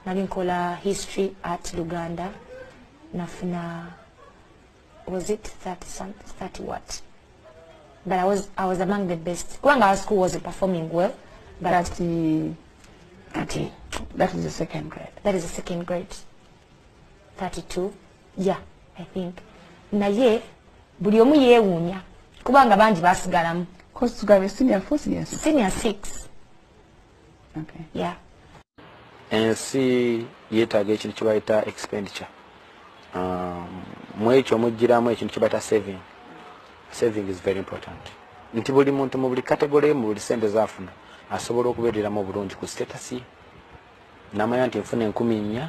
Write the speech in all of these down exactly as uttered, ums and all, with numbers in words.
nali nkola history at Luganda nafuna was it thirty something thirty what, but I was I was among the best. Kubanga our school wasn't performing well, but thirty, thirty, that is the second grade. That is the second grade. thirty-two, yeah, I think. Naye buli omu yeewuunya kubanga bangi basigalamu. Course to go senior four, senior six. Senior six. Okay. Yeah. Ensi yeetaaga ekintu kye bayita expenditure. Um, mu ekyo mugiramu ekintu kye bayita saving. Saving is very important. Nti buli muntu mu buli category mu buli sente zafuna asobola okubeereramu obulungi ku status ye. Namanya nti nfuna enkumi nnya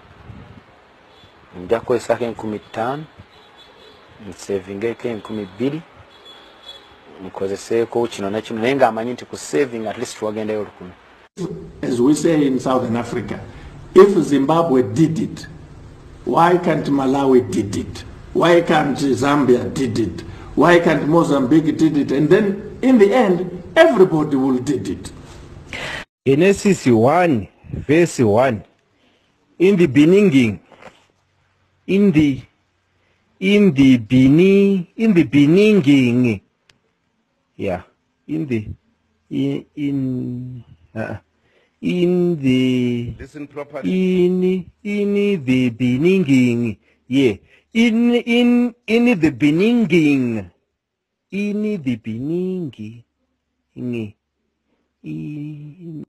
nja kukozesako enkumi ttaano nsavingeko enkumi bbiri nkozeseeko kino na kino naye ng'amanyi nti ku saving at least wagendayo olukumi. As we say in Southern Africa, if Zimbabwe did it, why can't Malawi did it? Why can't Zambia did it? Why can't Mozambique did it? And then in the end, everybody will did it. Genesis one, verse one. In the beginning, in the in the beginning, in the beginning, yeah, in the in in uh, in the listen properly. in in the beginning, yeah, in in in the beginning, in the beginning, in